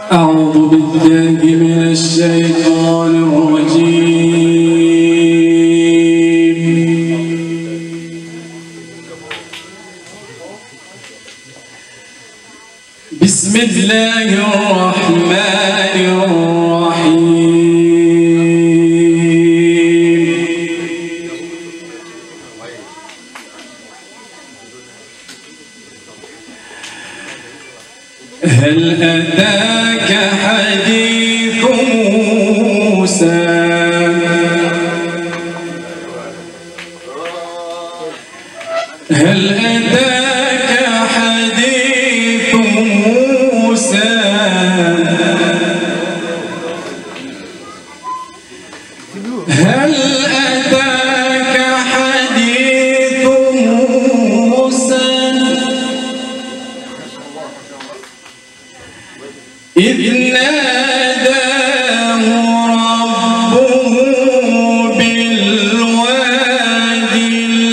أعوذ بالله من الشيطان الرجيم. بسم الله الرحمن الرحيم. هل أتاك حديث موسى؟ هل أتاك حديث موسى؟ هل أتاك حديث موسى؟ إذ ناداه ربه بالوادي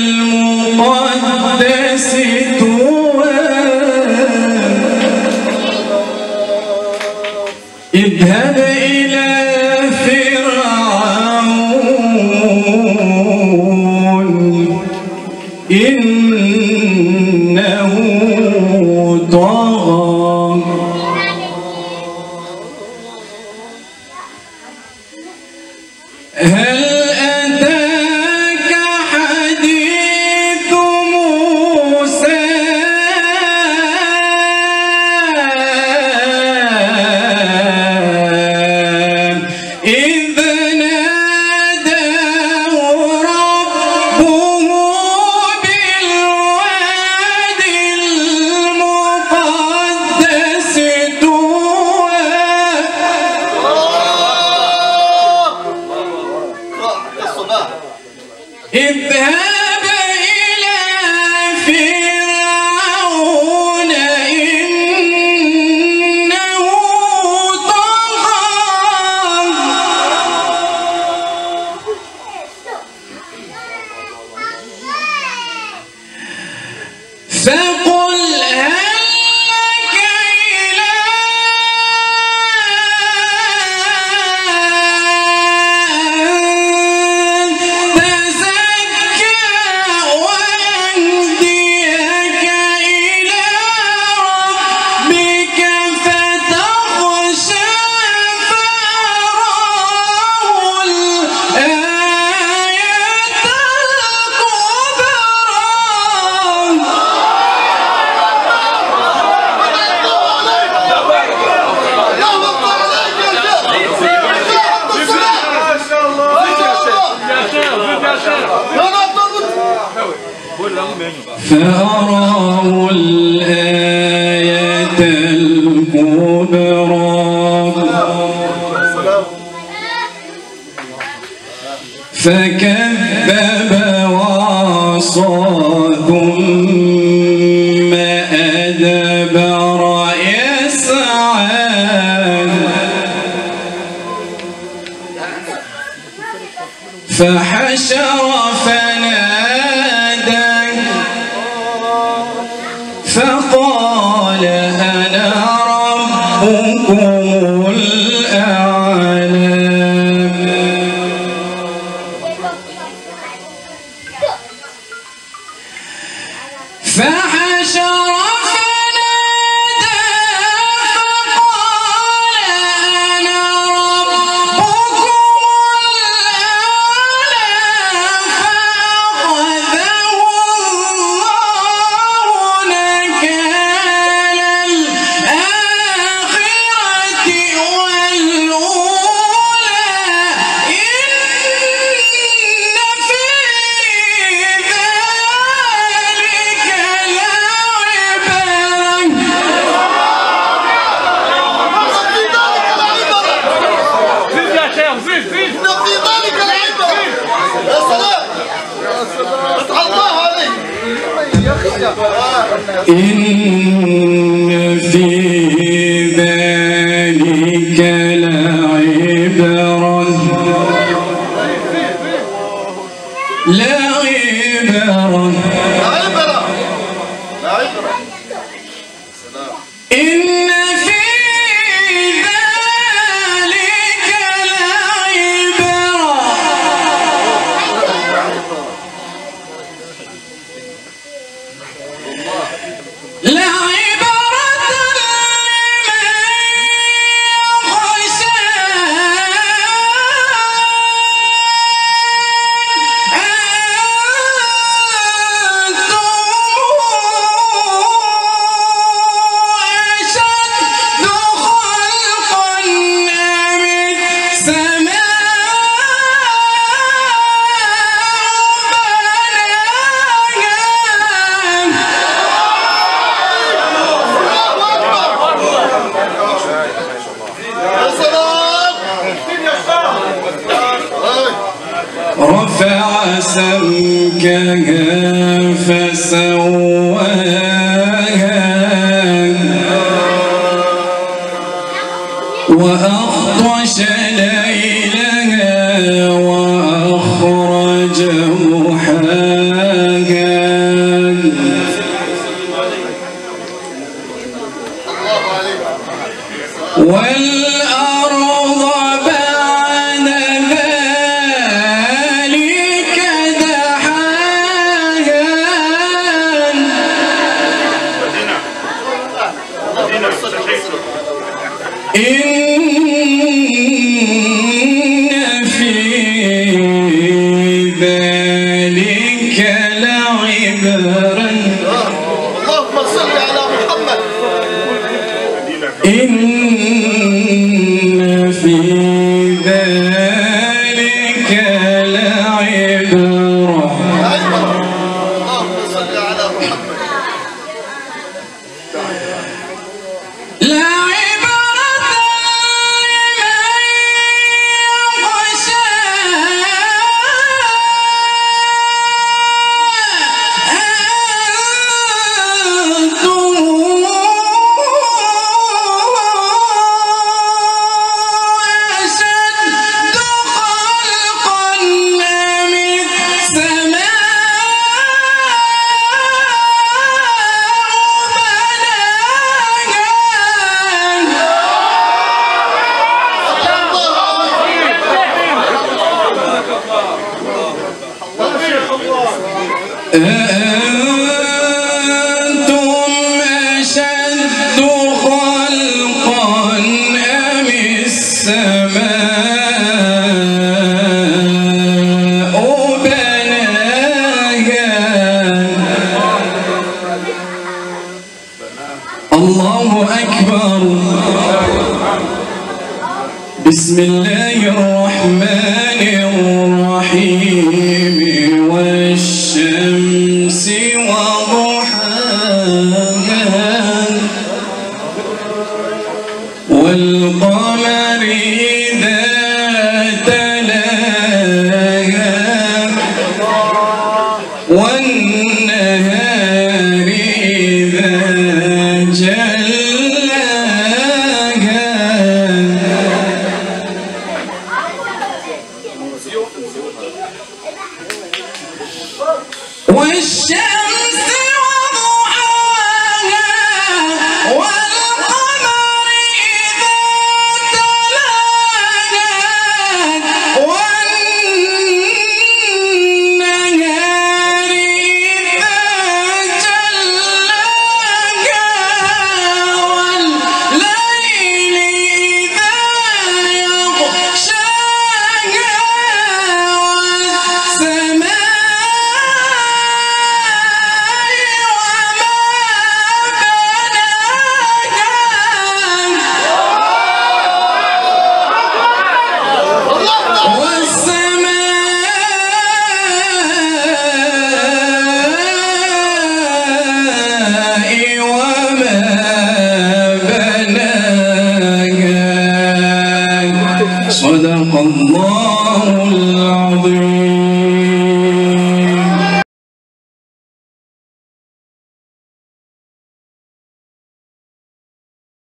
المقدس طوى اذهب إلى فرعون إنه طغى. هل أتاك حديث موسى؟ إذ ناداه ربه بالوادي المقدس طوى اذهب إلى فرعون إنه طغى. فقل هل لك إلى فأراه الآية الكبرى فكذب وعصى ثم أدبر يسعى فحشر فنادى فقال أنا ربكم الأعلى. فحشر فنادى فقال أنا ربكم الأعلى فأخذه الله نكال الآخرة والأولى إن في ذلك إن في ذلك لعبرة إن في سمكها فسواها وأغطش ليلها وأخرج ضحاها والأرض بعد ذلك دحاها إن في ذلك لعبرا اللهم صل على محمد. إن في ذلك لعبرة اللهم صل على محمد. أأنتم أشد خلقا أم السماء بناها الله أكبر بسم الله الرحمن الرحيم والشمس وضحاها والقمر إذا تلاها والنهار إذا جلاها والشمس وضحاها والقمر إذا تلاها والنهار إذا جلاها والليل إذا يغشاها والسماء صدق الله العظيم.